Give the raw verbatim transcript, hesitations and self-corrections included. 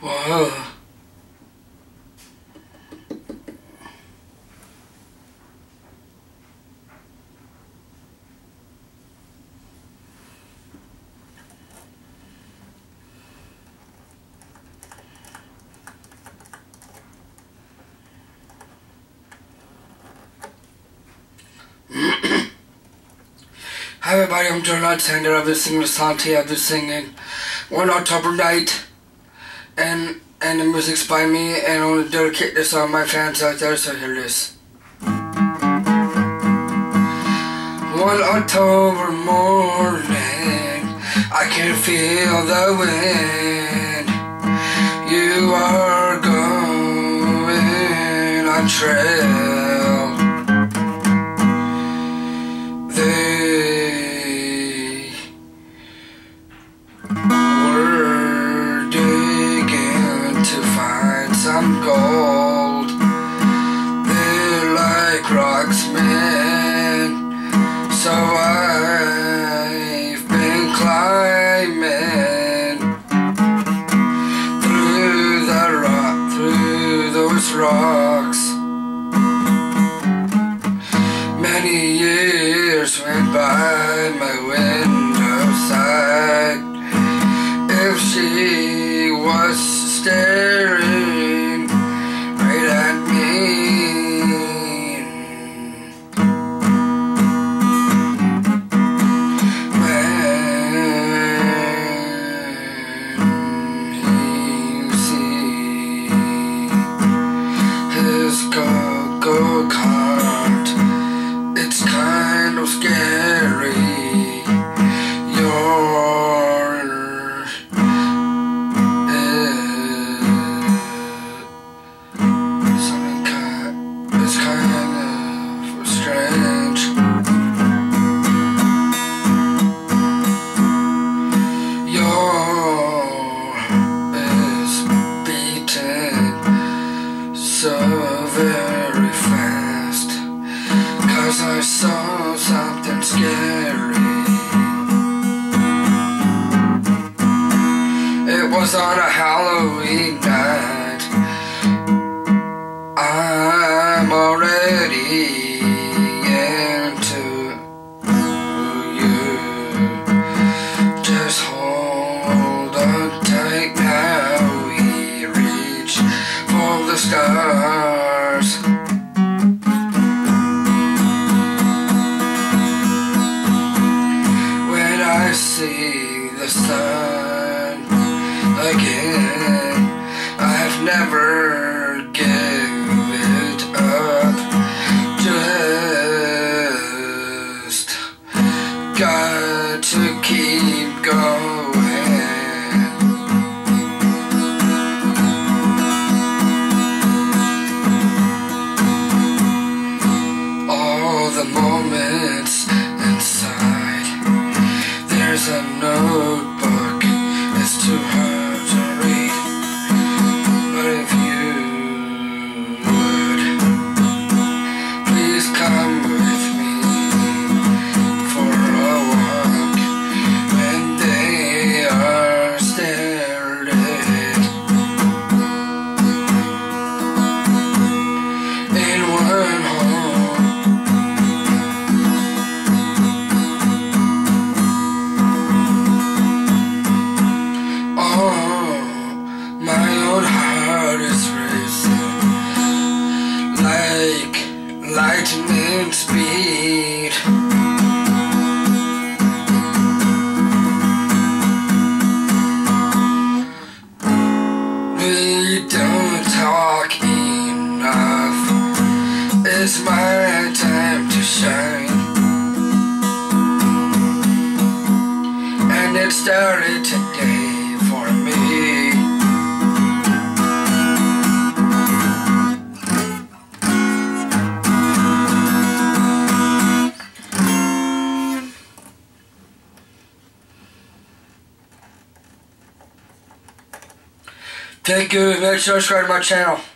Whoa. Hi everybody, I'm Jonathan Sander. I've been singing a song to you. I've been singing One October Night, and and the music's by me, and I want to dedicate this on my fans out there, so here it is. One October morning, I can feel the wind. You are going on trail. They were digging to find some gold. They're like rocks, man. So I've been climbing through the rock, through those rocks. Many years went by my window side. If she was staring right at me, go kart, it's kind of scary. You're uh, something kind, it's kind of strange. You're is beating so very fast, 'cause I saw something scary. It was on a Halloween night. I'm already into you. Just hold on tight now. We reach for the stars. When I see the sun again, I've never given it up. Just got to keep going. All the moments inside, there's a notebook, it's too hard to read. But if you would, please come with me for a walk when they are still dead. In one home, my own heart is racing like lightning speed. We don't talk enough. It's my time to shine, and it started today for me. Thank you. Make sure to subscribe to my channel.